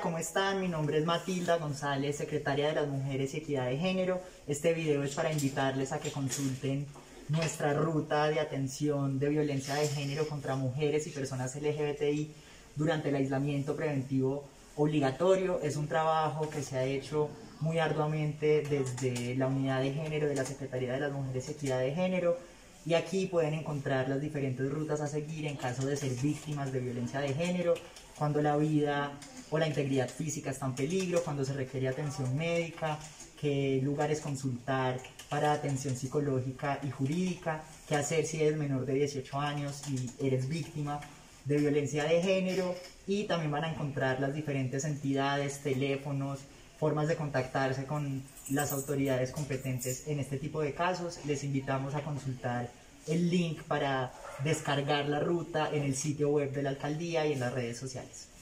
¿cómo están? Mi nombre es Matilda González, secretaria de las Mujeres y Equidad de Género. Este video es para invitarles a que consulten nuestra ruta de atención de violencia de género contra mujeres y personas LGBTI durante el aislamiento preventivo obligatorio. Es un trabajo que se ha hecho muy arduamente desde la unidad de género de la Secretaría de las Mujeres y Equidad de Género, y aquí pueden encontrar las diferentes rutas a seguir en caso de ser víctimas de violencia de género, cuando la vida o la integridad física está en peligro, cuando se requiere atención médica, qué lugares consultar para atención psicológica y jurídica, qué hacer si eres menor de 18 años y eres víctima de violencia de género, y también van a encontrar las diferentes entidades, teléfonos, formas de contactarse con las autoridades competentes en este tipo de casos. Les invitamos a consultar el link para descargar la ruta en el sitio web de la alcaldía y en las redes sociales.